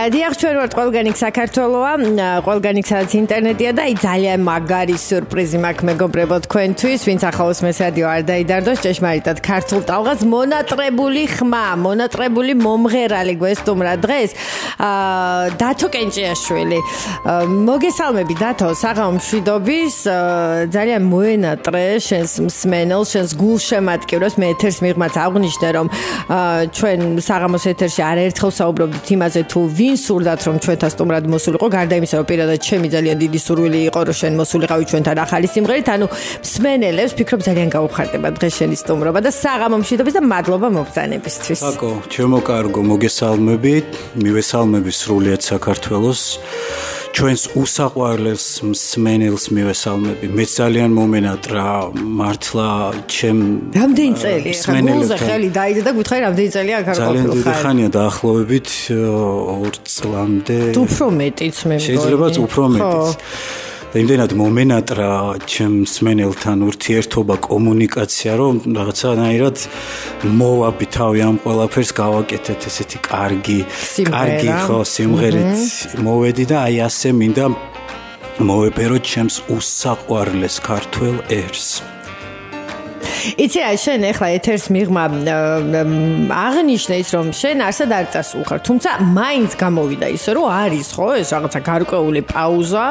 დიახ, ჩვენ ვართ ყველგანიქ საქართველოა, ყველგანიქ სადაც ინტერნეტია და ძალიან მაგარი სიურპრიზი მაქვს მეგობრებო თქვენთვის, ვინც ახალოს მეს რადიო არ დაიდარდოს, ჭეშმარიტად ქართულ ტალღას მონატრებული ხმა, მონატრებული მომღერალი გვესტუმრა დღეს. დათო კენჭიაშვილი. მოგესალმები დათო, საღამო მშვიდობის, ძალიან მოენატრე შენს მსმენელს, შენს გულშემატკივრებს, მე ეთერს მიღმაც აღვნიშნე რომ ჩვენ საღამოს ეთერში არაერთხელ საუბრობდით იმაზე თუ ვინ სურდათ რომ ჩვენთან სტუმრად მოსულიყო, გარდა იმისა რომ პირადად ჩემი ძალიან დიდი სურვილი იყო რომ შენ მოსულიყავი ჩვენთან ახალი სიმღერით, ანუ მსმენელებს ფიქრობ ძალიან გაუხარდება დღეს შენი სტუმრობა და საღამო მშვიდობის და მადლობა მობრძანებისთვის. აკო, ჩემო კარგო, მოგესალმებით, მივესალმები სრულიად საქართველოს. ჩვენს უსაყვარლეს მსმენელს მივესალმები. მე ძალიან მომენატრა მართლა ჩემ რამდენი წელია ხა გულზე ხელი დაიდე და გითხარი რამდენი წელია აქ არ ყოფილი ხარ? ძალიან დიდი ხანია დაახლოებით 2 წლამდე. თუ უფრო მეტიც მე მგონი. შეიძლება უფრო მეტიც. და იმდენად მომენატრა ჩემ მსმენელთან ურთიერთობა, კომუნიკაცია, რომ რაღაცანაირად მოვაბი თავი ამ ყველაფერს გავაკეთეთ ესეთი კარგი ხო სიმღერით მოვედი და აი ასე მინდა მოვეპეროთ ჩემს უსაყვარლეს ქართველ ერს. იცი რა შენ ახლა ეთერს მიღმა აღნიშნე ის რომ შენ არსად არ წასულხარ, თუმცა მაინც გამოვიდა ისე რომ არის ხო ეს რაღაცა გარკვეული პაუზა,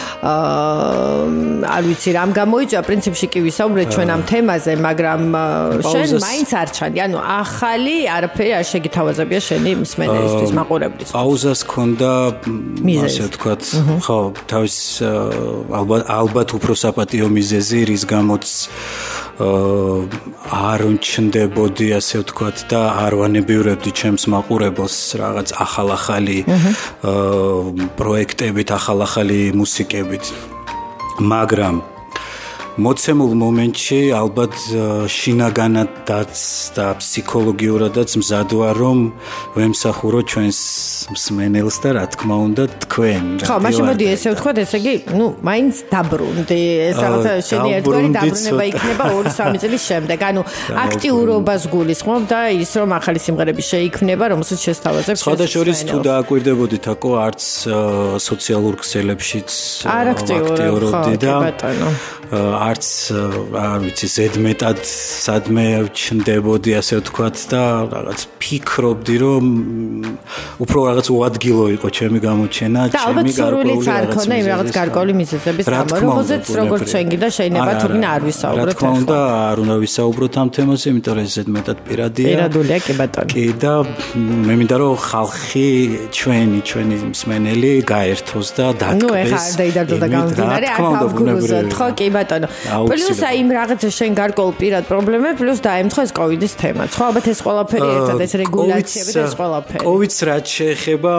არ ვიცი რამ გამოიწვია, პრინციპში კი ვისაუბრეთ ჩვენ ამ თემაზე, მაგრამ შენ მაინც არ ჩანდი, ანუ ახალი არაფერი არ შეგითავაზებია შენი მსმენელისთვის, მაყურებლისთვის. პაუზას ქონდა ასე ვთქვათ, ხო, თავის ალბათ უფრო საპატიო მიზეზი, რის გამოც არ ჩნდებოდი ასე ვთქვათ და არ ვანებივრებდი ჩემს მაყურებელს რაღაც ახალ-ახალი პროექტებით, ახალ-ახალი მუსიკებით. მაგრამ მოცემულ მომენტში ალბათ შინაგანადაც და ფსიქოლოგიურადაც მზად ვარ რომ ვემსახურო ჩვენს მსმენელს და რა თქმა უნდა თქვენ. ხო, მაშინ მოდი ესე ვთქვათ, ესე იგი, მაინც დაბრუნდი. ეს რაღაცა შენი ერთგვარი დაბრუნება იქნება 2-3 წლის შემდეგ. ანუ აქტიურობას გულისხმობ და ის რომ ახალი სიმღერები შეიქმნება, რომელსაც შესთავაზებ შენ. სხვადასხვა თუ დააკვირდებოდით აკო არც სოციალურ ქსელებშიც აქტიურობდი და არც არ ვიცი ზედმეტად სადმე ჩნდებოდი ასე ვთქვათ და რაღაც ფიქრობდი რომ უფრო რაღაც უადგილო იყო ჩემი გამოჩენა, ჩემი გარკვეული გარკვეული მიზეზების გამო, რომელზეც როგორც ჩვენ გინდა შეიძლება თუ გინდა არ ვისაუბროთ. რა თქმა უნდა არ უნდა ვისაუბროთ ამ თემაზე, იმიტომ რომ ზედმეტად პირადულია კი ბატონო. კი და მე მინდა რომ ხალხი ჩვენი მსმენელი გაერთოს და დაკბეს. ნუ ეხა არ დაიდარდო და გამომდინარე არ გავგურუზოთ, ხო კი ბატონო. პლუს აი იმ რაღაცა შენ გარკვეულ პირად პრობლემები, პლუს დაემთხვა ეს კოვიდის თემაც. ხო, ალბათ ეს ყველაფერი ერთად ეს რეგულაციები და ეს ყველაფერი. კოვიდს რაც შეეხება,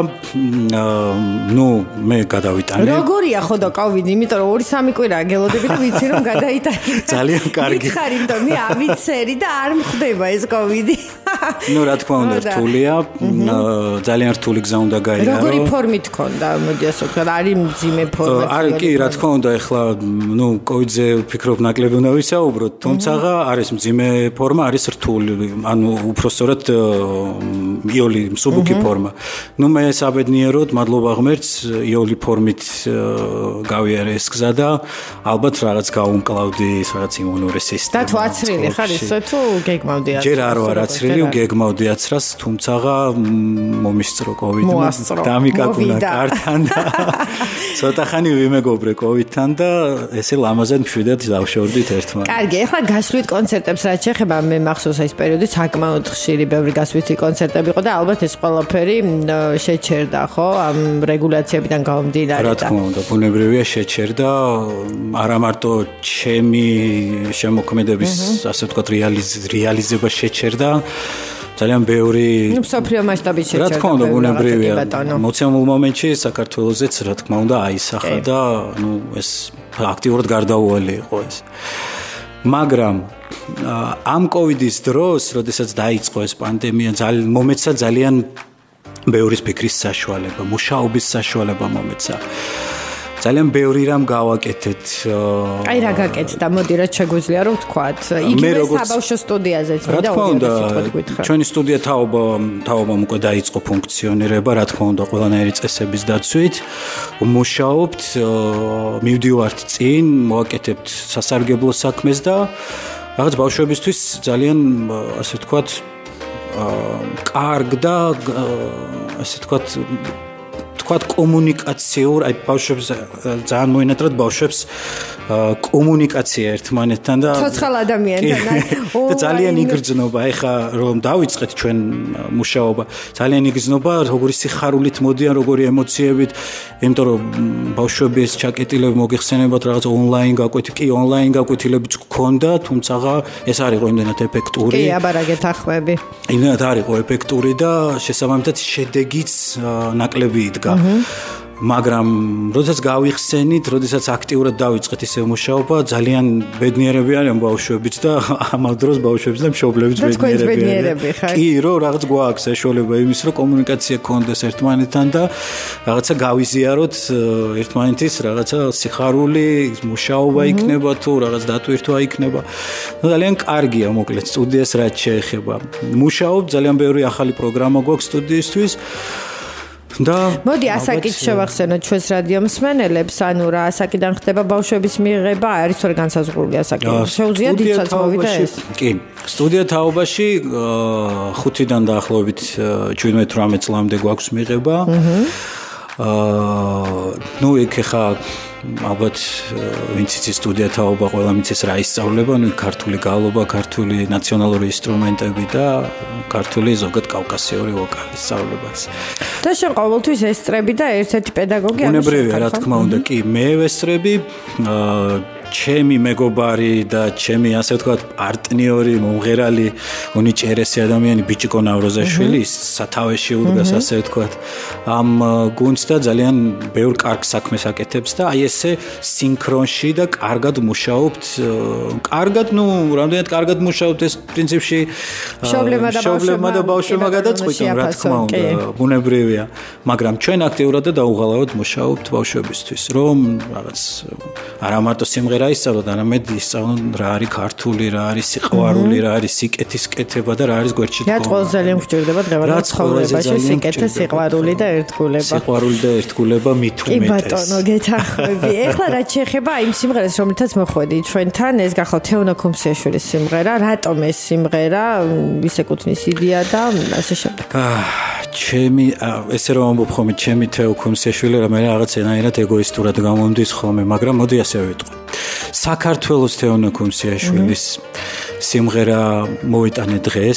მე გადავიტანე. როგორია ხო და კოვიდი, იმიტომ რომ 2-3 კვირაა გელოდები და ვიცი რომ გადაიტანე. ძალიან კარგი. მითხარი, იმიტომ მე ავიცერი და არ მხდება ეს კოვიდი. რა თქმა უნდა რთულია, ძალიან რთული გზა უნდა გაიარო. როგორი ფორმით ქონდა, მოდი ასე ვთქვა, არის მძიმე ფორმა. არის კი, რა თქმა უნდა, ეხლა კოვიდზე ვფიქრობ ნაკლები უნდა ვისაუბროთ, თუმცა არის მძიმე ფორმა, არის რთული, ანუ უпростоრად იოლი მსუბუქი ფორმა. მე საბედნიეროდ, მადლობა ღმერთს, იოლი ფორმით გავიარე ეს გზა და ალბათ რაღაც გაუმკლავდი რაღაც იმუნური სისტემა. და თუ აცრილი ხარ ისე თუ გეგმავდი აცრას? ჯერ არ ვარ აცრილი, გეგმავდი აცრას, თუმცა მომისწრო კოვიდმა, დამიკაკუნა კართან და ცოტა ხანი ვიმეგობრე კოვიდთან და ესე ლამაზად მშვიდად დავშორდით ერთმანეთს. კარგი, ახლა გასვლით კონცერტებს რაც შეეხება, მე მახსოვს ეს პერიოდი საკმაოდ ხშირი ბევრი გასვლითი კონცერტები იყო და ალბათ ეს ყველაფერი შეჩერდა, ხო, ამ რეგულაციებიდან გამომდინარე. რა თქმა უნდა, ბუნებრივია შეჩერდა, არა მარტო ჩემი შემოქმედების, ასე ვთქვათ, რეალიზება შეჩერდა. ძალიან ბევრი მსოფლიო მასშტაბით შეჩერდა. რა თქმა უნდა, ბუნებრივია. მოცემულ მომენტში საქართველოსაც რა თქმა უნდა აისახა და ეს აქტიურად გარდაუვალი იყო ეს. მაგრამ ამ კოვიდის დროს, როდესაც დაიწყო ეს პანდემია, მომეცა ძალიან ბევრის ფიქრის საშუალება, მუშაობის საშუალება მომეცა. ძალიან ბევრი რამ გავაკეთეთ. აი რა გაკეთდა, მოდი რა შეგვიძლია რომ ვთქვათ. იგივე საბავშვო სტუდიაზეც მინდა გითხრათ. ჩვენი სტუდია თაობამ უკვე დაიწყო ფუნქციონირება, რა თქმა უნდა, ყველანაირი წესების დაცვით. მუშაობთ, მივდივართ წინ, მოვაკეთებთ სასარგებლო საქმეს და რაღაც ბავშვებისთვის ძალიან ასე ვთქვათ კარგ და ასე ვთქვათ კომუნიკაციურ, აი ბავშვებს ძალიან მოინატრათ ბავშვებს კომუნიკაცია ერთმანეთთან და ცოცხალ ადამიანთან და ძალიან იგრძნობა. ეხლა რომ დავიწყეთ ჩვენ მუშაობა, ძალიან იგრძნობა, როგორი სიხარულით მოდიან, როგორი ემოციებით, იმიტომ რომ ბავშვები ეს ჩაკეტილები მოგეხსენებათ რაღაც ონლაინ გაკვეთილებიც გქონდა, თუმცა ეს არ იყო იმდენად ეფექტური. კი, აბა რა გეთახმები. იმდენად არ იყო ეფექტური და შესაბამისად შედეგიც ნაკლები იდგა. მაგრამ როდესაც გავიხსენით, როდესაც აქტიურად დავიწყეთ ისე მუშაობა, ძალიან ბედნიერები არიან ბავშვებიც და ამავ დროს ბავშვებიც და მშობლებიც ბედნიერები ხარ. კი, რომ რაღაც გვაქვს საშუალება იმის, რომ კომუნიკაცია გქონდეს ერთმანეთთან და რაღაცა გავიზიაროთ ერთმანეთის რაღაცა სიხარული, მუშაობა იქნება თუ რაღაც დატვირთვა იქნება. ძალიან კარგია მოკლედ სტუდიას რაც შეეხება. მუშაობ, ძალიან ბევრი ახალი პროგრამა გვაქვს სტუდიისთვის. მოდი ასაკით შევახსენოთ ჩვენს რადიო მსმენელებს, ანუ რა ასაკიდან ხდება ბავშვების მიღება, არის თორე განსაზღვრული ასაკი. შეუძლია დიდსაც მოვიდა ეს? კი, სტუდია თაობაში 5-დან დაახლოებით 17-18 წლამდე გვაქვს მიღება. ნუ იქ ხა ალბათ ვინც იცის სტუდია თაობა, ყველა მიცის რა ისწავლება, ნუ ქართული გალობა, ქართული ნაციონალური ინსტრუმენტები და ქართული ზოგად კავკასიური ვოკალი სწავლებაც. და შენ ყოველთვის ესწრები და ერთ-ერთი პედაგოგი არის. უნებრივია, რა თქმა უნდა, კი, მე ვესწრები, ჩემი მეგობარი და ჩემი ასე ვთქვათ პარტნიორი, მომღერალი, უნიჭერესი ადამიანი ბიჭიკო ნავროზაშვილი სათავეში უდგას ასე ვთქვათ ამ გუნდს და ძალიან ბევრ კარგ საქმეს აკეთებს და აი ესე სინქრონში და კარგად მუშაობთ. კარგად, ნუ რამდენად კარგად მუშაობთ ეს პრინციპში მშობლებმა და ბავშვებმა გადაწყვიტონ, რა თქმა უნდა, ბუნებრივია, მაგრამ ჩვენ აქტიურად და დაუღალავად მუშაობთ ბავშვებისთვის, რომ რაღაც არა მარტო სიმღერა ისწავლოთ, არამედ ისწავლონ რა არის ქართული, რა არის სიყვარული, რა არის სიკეთის კეთება და რა არის გვერდში დგომა. რაც ყველაზე ძალიან გვჭირდება დღევანდელ ცხოვრებაში, სიკეთე, სიყვარული და ერთგულება. სიყვარული და ერთგულება მით უმეტეს. კი ბატონო, გეთახმები. ეხლა რაც შეეხება იმ სიმღერას, რომელთაც მოხვედი ჩვენთან, ეს გახავთ თეონო ქუმსიაშვილის სიმღერა, რატომ ეს სიმღერა ის ეკუთვნის იდეა და ასე შემდეგ. ჩემი ესე რომ ამბობ ხოლმე ჩემი თეო ქუმსიაშვილი რა მე რაღაცენაირად ეგოისტურად გამომდის ხოლმე, მაგრამ მოდი ასე ვიტყვი. საქართველოს თეონო ქუმსიაშვილის სიმღერა მოვიტანე დღეს.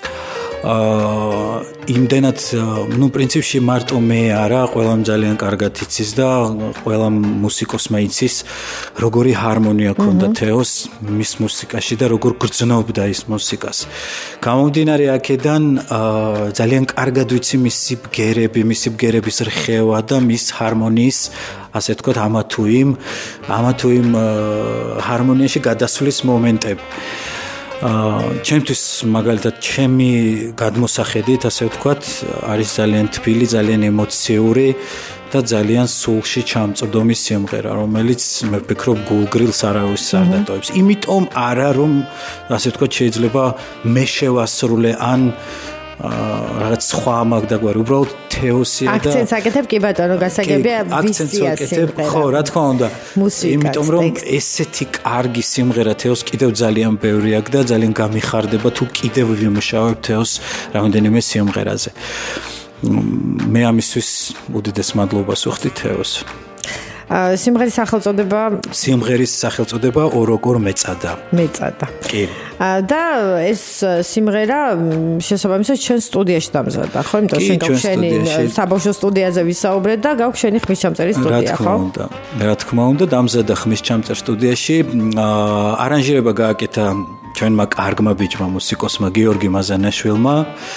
იმდენად, ნუ პრინციპში მარტო მე არა, ყველამ ძალიან კარგად იცის და ყველამ მუსიკოსმა იცის, როგორი ჰარმონია ჰქონდა თეოს მის მუსიკაში და როგორ გრძნობდა ის მუსიკას. გამომდინარე აქედან ძალიან კარგად ვიცი მისი ბგერების რხევა და მის ჰარმონიის, ასე ვთქვათ, ამა თუ იმ ჰარმონიაში გადასვლის მომენტები. ჩემთვის მაგალითად ჩემი გადმოსახედით, ასე ვთქვათ, არის ძალიან თბილი, ძალიან ემოციური და ძალიან სულში ჩამწვდომი სიმღერა, რომელიც მე ვფიქრობ გულგრილს არავის არ დატოვებს. იმიტომ არა რომ ასე ვთქვათ შეიძლება მე შევასრულე ან რაღაც სხვა მაგდაგვარი, უბრალოდ თეოსია და აქცენტს აკეთებ კი ბატონო, გასაგებია ვისია სიმღერა. ხო, რა თქმა უნდა. იმიტომ რომ ესეთი კარგი სიმღერა თეოს კიდევ ძალიან ბევრი აქვს და ძალიან გამიხარდება თუ კიდევ ვიმუშავებ თეოს რამდენიმე სიმღერაზე. მე ამისთვის უდიდეს მადლობას ვუხდი თეოს. სიმღერის სახელწოდება ოროგორ მეწადა. კი. და ეს სიმღერა შესაბამისად ჩვენ სტუდიაში დამზადდა, ხო? იმიტომ შენ გავშენი საბავშვო სტუდიაზე ვისაუბრეთ და გაქვს შენი ხმისჩამწერი სტუდია, ხო? რა თქმა უნდა, დამზადდა ხმისჩამწერ სტუდიაში. არანჟირება გააკეთა ჩვენმა კარგმა ბიჭმა მუსიკოსმა გიორგი მაზანაშვილმა.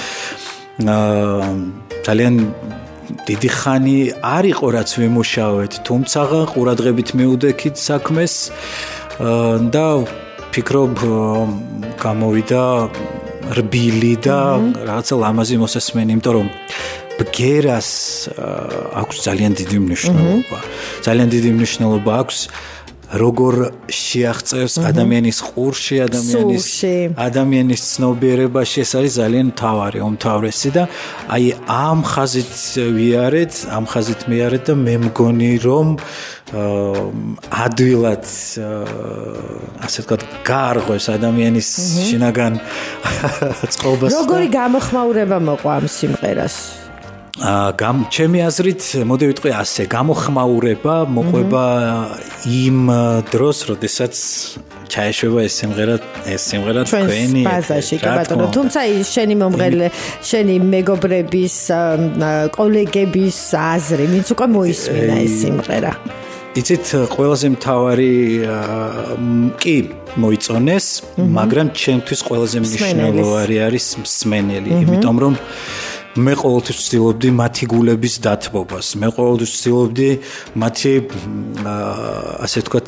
ძალიან დიდი ხანი არ იყო რაც ვიმუშავეთ, თუმცა ყურადღებით მიუდექით საქმეს და ფიქრობ გამოვიდა რბილი და რაღაცა ლამაზი მოსასმენი, იმიტომ რომ ბგერას აქვს ძალიან დიდი მნიშვნელობა. ძალიან დიდი მნიშვნელობა აქვს როგორ შეაღწევს ადამიანის ყურში, ადამიანის ცნობიერებაში, ეს არის ძალიან მთავარი, უმთავრესი და აი ამ ხაზით ვიარეთ და მე მგონი რომ ადვილად ასე ვთქვათ გაარღვევს ადამიანის შინაგან წყობას. როგორი გამოხმაურება მოყვა ამ სიმღერას? ჩემი აზრით, მოდი ვიტყვი ასე, გამოხმაურება მოყვება იმ დროს, როდესაც ჩაეშვება ეს სიმღერა თქვენი ბაზაში, კი ბატონო. თუმცა შენი მომღერლე, შენი მეგობრების, კოლეგების აზრი, ვინც უკვე მოისმინა ეს სიმღერა. იცით, ყველაზე მთავარი კი მოიწონეს, მაგრამ ჩემთვის ყველაზე მნიშვნელოვანი არის მსმენელი, იმიტომ რომ მე ყოველთვის ვცდილობდი მათი გულების დათბობას. მე ყოველთვის ვცდილობდი მათი ასე ვთქვათ,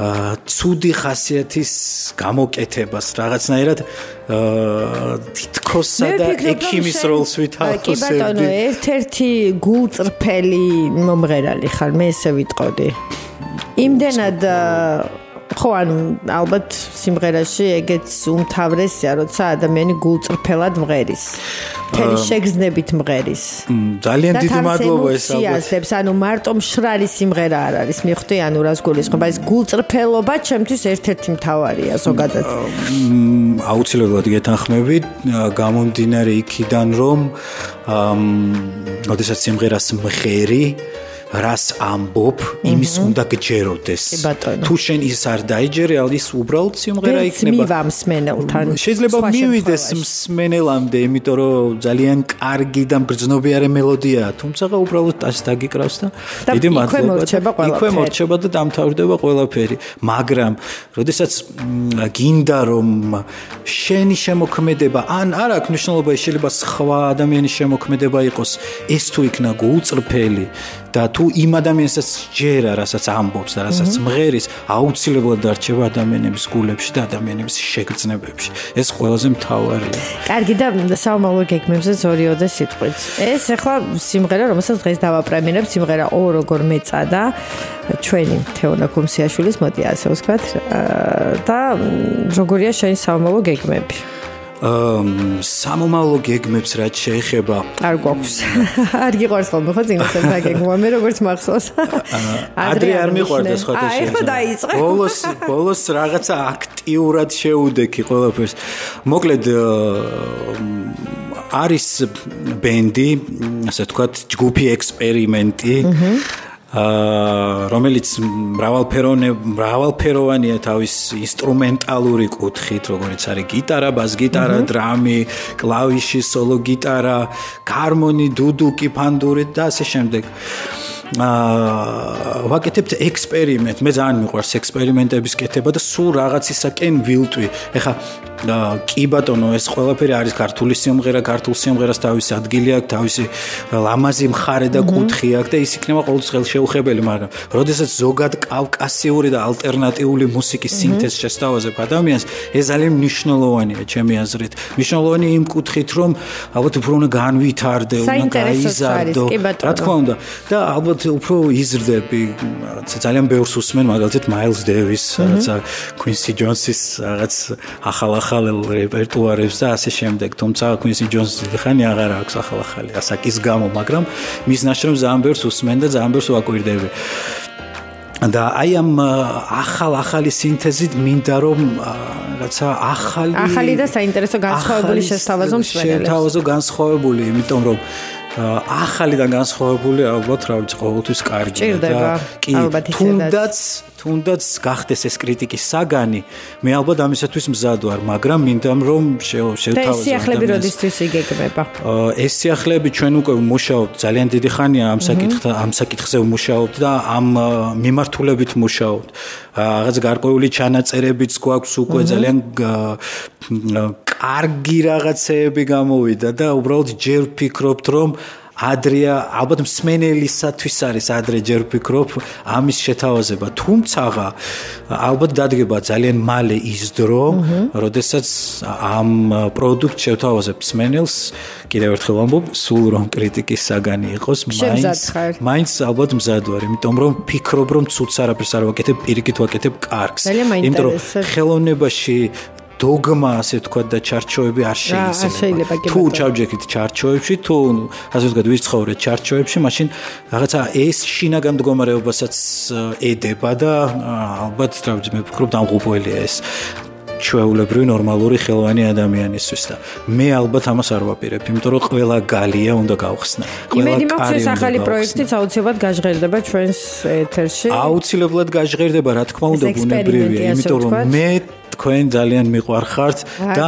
ცუდი გამოკეთებას, რაღაცნაირად თითქოსა და ექიმის როლს ვითავხოსებდი. კი ბატონო, ერთ-ერთი გულწრფელი მომღერალი ხარ, მე ესე ვიტყოდი. იმდენად ხო, ანუ ალბათ სიმღერაში ეგეც უმთავრესია, როცა ადამიანი გულწრფელად მღერის. მთელი შეგრძნებით მღერის. ძალიან დიდი მადლობა ეს ალბათ. ანუ მარტო მშრალი სიმღერა არ არის, მიხვდი, ანუ რას გულისხმობა, ეს გულწრფელობა ჩემთვის ერთ-ერთი მთავარია ზოგადად. აუცილებლად გეთანხმები, გამომდინარე იქიდან, რომ როდესაც სიმღერას მღერი რას ამბობ, იმის უნდა გჯეროდეს. თუ შენ ის არ დაიჯერე, ის უბრალოდ სიმღერა იქნება. მივა მსმენელთან. შეიძლება მივიდეს მსმენელამდე, იმიტომ რომ ძალიან კარგი და მგრძნობიარე მელოდიაა, თუმცა უბრალოდ ტას დაგიკრავს და დიდი მადლობა. იქვე მორჩება და დამთავრდება ყველაფერი. მაგრამ, როდესაც გინდა რომ შენი შემოქმედება, ან არ აქვს მნიშვნელობა, შეიძლება სხვა ადამიანის შემოქმედება იყოს, ეს თუ იქნა გულწრფელი და თუ იმ ადამიანსაც ჯერა, რასაც ამბობს და რასაც მღერის, აუცილებლად დარჩება ადამიანების გულებში და ადამიანების შეგრძნებებში. ეს ყველაზე მთავარია. კარგი და საომალო გეგმებზე ზორიოდე სიტყვით. ეს ახლა სიმღერა, რომელსაც დღეს დავაპრემიერებ, სიმღერა "ო როგორ მეწადა" ჩვენი თეონა ქუმსიაშვილის, მოდი ასე ვთქვათ. და როგორია შენი საომალო გეგმები? სამომავლო გეგმებს რაც შეეხება არ გვაქვს. არ გიყვარს ხოლმე ხო წინასწარ დაგეგმვა, მე როგორც მახსოვს. ადრე არ მიყვარდეს ხო და ეხლა დაიწყე. ბოლოს რაღაცა აქტიურად შეუდექი ყველაფერს. მოკლედ არის ბენდი, ასე ვთქვათ, ჯგუფი ექსპერიმენტი. რომელიც მრავალფეროვანია თავის ინსტრუმენტალური კუთხით, როგორც არის გიტარა, ბას-გიტარა, დრამი, კლავიში, სოლო გიტარა, ჰარმონი, დუდუკი, ფანდური და ასე შემდეგ. ვაკეთებთ ექსპერიმენტ. მე ძალიან მიყვარს ექსპერიმენტების კეთება და სულ რაღაცისაკენ ვილტვი. ეხლა კი ბატონო, ეს ყველაფერი არის ქართული სიმღერა, ქართულ სიმღერას თავისი ადგილი აქვს, თავისი ლამაზი მხარე და კუთხე აქვს და ის იქნება ყოველთვის ხელშეუხებელი, მაგრამ როდესაც ზოგად კავკასიური და ალტერნატიული მუსიკის სინთეზს შესთავაზებ ადამიანს, ეს ძალიან მნიშვნელოვანია ჩემი აზრით. მნიშვნელოვანია იმ კუთხით, რომ ალბათ უფრო უნდა განვითარდე, უნდა გაიზარდო. რა თქმა უნდა, და ალბათ უფრო იზრდები. ძალიან ბევრს უსმენ, მაგალითად მაილს დევის, რაღაცა κουინსი ჯონსის რაღაც ახალ რეპერტუარებს და ასე შემდეგ. თუმცა κουინსი ჯონსი ხანი აღარ აქვს ახალ ასაკის გამო, მაგრამ მის ნაშრომს ძალიან ბევრს უსმენ და ძალიან ბევრს ვაკვირდები. და აი ამ ახალი სინთეზით მინდა რომ რაცა ახალი და საინტერესო განსხვავებული შესთავაზო მსმენელებს. შეთავაზო განსხვავებული, იმიტომ რომ ახალი და განსხვავებული ალბათ რა ვიცი ყოველთვის კარგია და კი თუნდაც გახდეს ეს კრიტიკის საგანი, მე ალბათ ამისათვის მზად ვარ, მაგრამ მინდა რომ შევთავაზო. ეს სიახლეები როდისთვის იგეგმება? ეს სიახლეები ჩვენ უკვე ვმუშაობთ, ძალიან დიდი ხანია ამ საკითხზე ვმუშაობთ და ამ მიმართულებით ვმუშაობთ. რაღაც გარკვეული ჩანაწერებიც გვაქვს უკვე ძალიან კარგი რაღაცეები გამოვიდა და უბრალოდ ჯერ ვფიქრობთ რომ ადრეა ალბათ მსმენელისათვის არის ადრე ჯერ ვფიქრობ ამის შეთავაზება, თუმცა ალბათ დადგება ძალიან მალე ის დრო, როდესაც ამ პროდუქტს შევთავაზებ მსმენელს, კიდევ ერთხელ ვამბობ, სულ რომ კრიტიკის საგანი იყოს, მაინც ალბათ მზად ვარ, იმიტომ რომ ვფიქრობ რომ ცუდს არაფერს არ ვაკეთებ, პირიქით ვაკეთებ კარგს. იმიტომ რომ ხელოვნებაში დოგმა, ასე ვთქვათ, და ჩარჩოები არ შეიძლება. თუ ჩავჯექით ჩარჩოებში, თუ ასე ვთქვათ, ვიცხოვრეთ ჩარჩოებში, მაშინ რაღაცა ეს შინაგან მდგომარეობასაც ედება და ალბათ მე ვფიქრობ დამღუპველია ეს ჩვეულებრივი ნორმალური ხელოვანი ადამიანისთვის და მე ალბათ ამას არ ვაპირებ, იმიტომ რომ ყველა გალია უნდა გავხსნა. იმედი მაქვს ეს ახალი პროექტიც აუცილებლად გაჟღერდება ჩვენს ეთერში. აუცილებლად გაჟღერდება, რა თქმა უნდა, ბუნებრივია, იმიტომ რომ მე თქვენ ძალიან მიყვარხართ და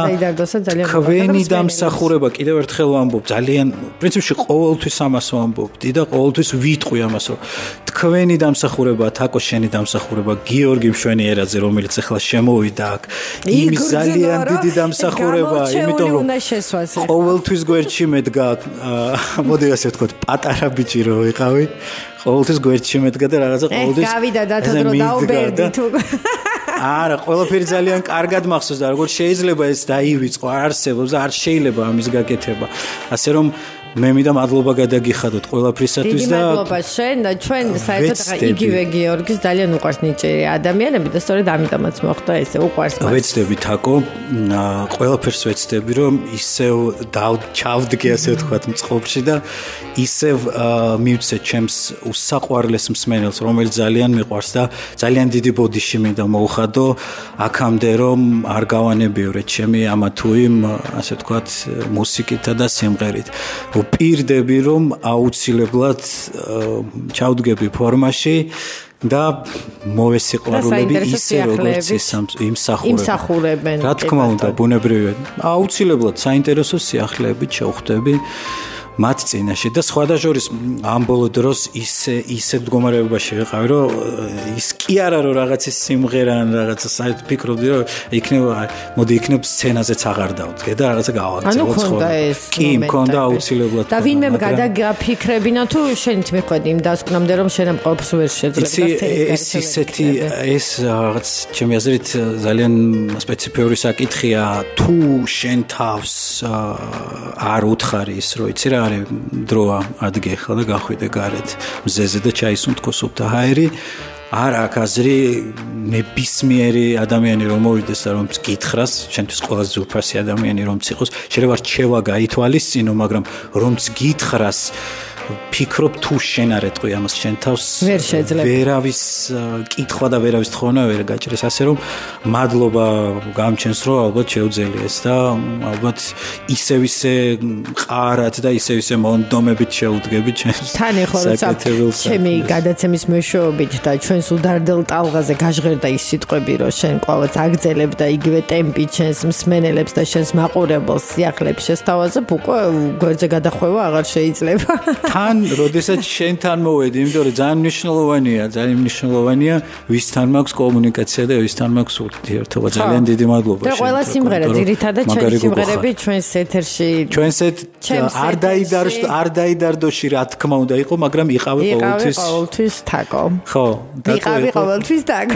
თქვენი დამსახურება, კიდევ ერთხელ ვამბობ, ძალიან პრინციპში ყოველთვის ამას ვამბობდი და ყოველთვის ვიტყვი ამას, რომ თქვენი დამსახურება, თაკო შენი დამსახურება, გიორგი მშვენიერაძე, რომელიც ახლა შემოვიდა აქ, იმ ძალიან დიდი დამსახურება, იმიტომ რომ ყოველთვის გვერდში მედგა, მოდი ასე ვთქვათ, პატარა ბიჭი რო ვიყავი, ყოველთვის გვერდში მედგა და რაღაცა ყოველთვის გავიდა დათოდრო დაუბერდი თუ არა, ყველაფერი ძალიან კარგად მახსოვს და როგორც შეიძლება ეს დაივიწყო, არსებობს და არ შეიძლება ამის გაკეთება. ასე რომ მე მინდა მადლობა გადაგიხადოთ ყველაფრისათვის და მადლობა შენ და ჩვენ საერთოდ იგივე გიორგის ძალიან უყვარს ნიჭიერი ადამიანები და სწორედ ამიტომაც მოხდა ესე უყვარს მას. ვეცდები თაკო, ყველაფერს ვეცდები რომ ისევ ჩავდგე ასე ვთქვათ მწყობრში და ისევ მივცე ჩემს უსაყვარლეს მსმენელს, რომელიც ძალიან მიყვარს და ძალიან დიდი ბოდიში მინდა მოუხადო აქამდე რომ არ გავანებიორე ჩემი ამა თუ იმ ასე ვთქვათ მუსიკითა და სიმღერით. ვპირდები რომ აუცილებლად ჩავდგები ფორმაში და მოვესიყვარულები ისე როგორც იმსახურებენ. რა თქმა უნდა, ბუნებრივია. აუცილებლად საინტერესო სიახლეებით შევხვდები მათ წინაშე და სხვადასხვა ამ ბოლო დროს ისე მდგომარეობაში ვიყავი, რომ ის კი არა რომ რაღაც სიმღერა ან რაღაცა საერთოდ ფიქრობდი რომ იქნებ სცენაზეც აღარ დავდგე და რაღაცა გავაკეთე ცხოვრება. კი, მქონდა აუცილებლად. და ვინმე გადაგაფიქრებინა თუ შენით მიხვედი იმ დასკვნამდე რომ შენ ამ ყოველს ვერ შეძლებ ეს ისეთი ეს რაღაც ჩემი აზრით ძალიან სპეციფიური საკითხია თუ შენ თავს არ უთხარი ის რომ იცი რა დროა ადგე ხა და გახვიდე გარეთ მზეზე და ჩაისუნთქო სუფთა ჰაერი არ აქ აზრი ნებისმიერი ადამიანი რომ მოვიდეს და რომ გითხრას შენთვის ყველაზე ზურფასი ადამიანი რომ ციყოს შეიძლება რჩევა გაითვალისწინო მაგრამ რომ გითხრას ფიქრობ თუ შენ არ ეტყვი ამას შენ თავს ვერ შეძლებ ვერავის კითხვა და ვერავის თხოვნა ვერ გაჭრეს ასე რომ მადლობა გამჩენს რომ ალბათ შევძელი ეს და ალბათ ისე ყარად და ისე მონდომებით შევდგები ჩემს თან ეხლა როცა ჩემი გადაცემის მეშვეობით და ჩვენს უდარდელ ტალღაზე გაჟღერდა ის სიტყვები რომ შენ ყოველთვის აგძელებ და იგივე ტემპი ჩვენს მსმენელებს და შენს მაყურებელს სიახლეებს შესთავაზებ უკვე გვერდზე გადახვევა აღარ შეიძლება თან, როდესაც შენთან მოვედი, იმიტომ რომ ძალიან მნიშვნელოვანია, ვისთან მაქვს კომუნიკაცია და ვისთან მაქვს ურთიერთობა. ძალიან დიდი მადლობა. და ყველა სიმღერა ძირითადად ჩვენი სიმღერები ჩვენს ეთერში. ჩვენს არ დაიდარდოში რა თქმა უნდა იყო, მაგრამ იყავი ყოველთვის თაკო. ხო, იყავი ყოველთვის თაკო.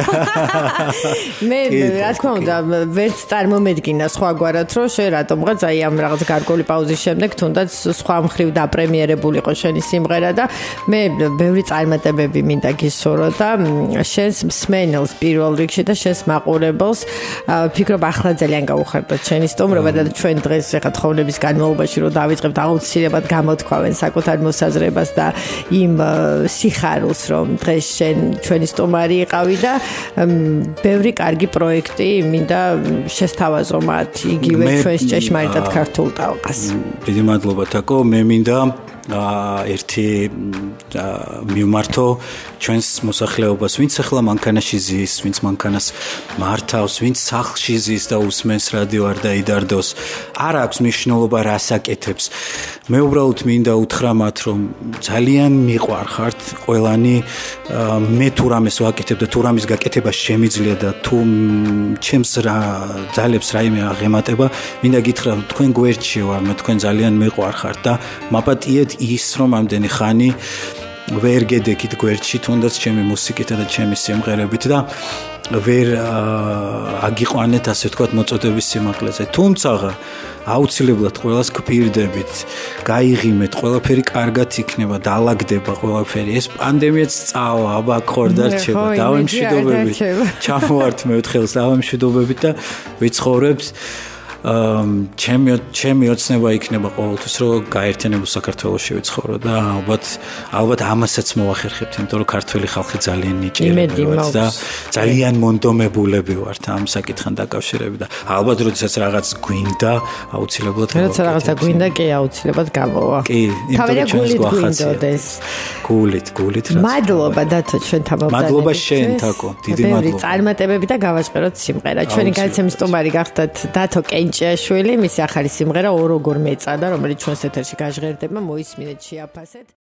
მე რა თქმა უნდა ვერც წარმომედგინა სხვაგვარად რომ შენ რატომღაც აი ამ რაღაც გარკვეული პაუზის შემდეგ თუნდაც სხვა მხრივ დაპრემიერებული იყო შენი სიმღერა და მე ბევრი წარმატებები მინდა გისურვო და შენს მსმენელს პირველ რიგში და შენს მაყურებელს ვფიქრობ ახლა ძალიან გაუხარდოთ შენი სტუმრობა და ჩვენ დღეს ახლა თხოვნების განმავლობაში რომ დავიწყებთ აუცილებლად გამოთქვავენ საკუთარ მოსაზრებას და იმ სიხარულს რომ დღეს შენ ჩვენი სტუმარი იყავი და ბევრი კარგი პროექტი მინდა შესთავაზო მათ იგივე ჩვენს ჭეშმარიტად ქართულ ტალღას. დიდი მადლობა თაკო, მე მინდა ერთი მივმართო ჩვენს მოსახლეობას, ვინც ახლა მანქანაში ზის, ვინც მანქანას მართავს, ვინც სახლში ზის და უსმენს რადიო არ დაიდარდოს, არ აქვს მნიშვნელობა რას აკეთებს. მე უბრალოდ მინდა უთხრა მათ, რომ ძალიან მიყვარხართ ყველანი მე თუ რამეს ვაკეთებ და თუ რამის გაკეთება შემიძლია და თუ ჩემს რა ძალებს რაიმე აღემატება, მინდა გითხრა თქვენ გვერდში ვარ, მე თქვენ ძალიან მიყვარხართ და მაპატიეთ ის რომ ამდენი ხანი ვერ გედექით გვერდში თუნდაც ჩემი მუსიკითა და ჩემი სიმღერებით და ვერ აგიყვანეთ ასე ვთქვათ მოწოდების სიმაღლეზე. თუმცა აუცილებლად ყველას გპირდებით, გაიღიმეთ, ყველაფერი კარგად იქნება, დაალაგდება ყველაფერი. ეს პანდემიაც წავა, აბა ხორდარჩება, დავემშვიდობებით. ჩამოვართ მეოთხეულს დავემშვიდობებით და ვიცხოვრებთ. ჩემი ოცნება იქნება ყოველთვის რომ გაერთიანებულ საქართველოში ვიცხოვრო და ალბათ ამასაც მოახერხებთ, იმიტომ რომ ქართველი ხალხი ძალიან ნიჭიერები ვართ და ძალიან მონდომებულები ვართ ამ საკითხთან დაკავშირებით და ალბათ როდესაც რაღაც გვინდა, აუცილებლად როცა რაღაცა გვინდა, კი აუცილებლად გამოვა. კი, თავია გულით გვინდოდეს. გულით რა. მადლობა დათო ჩვენ თამობდანებით. მადლობა შენ თაკო, დიდი მადლობა. წარმატებები და გავაჟღეროთ სიმღერა. ჩვენი გადაცემის სტუმარი გახდათ დათო კენჭიაშვილი, მისი ახალი სიმღერა ორ როგორ მეწადა, რომელიც ჩვენს ეთერში გაჟღერდება, მოისმინეთ, შეაფასეთ.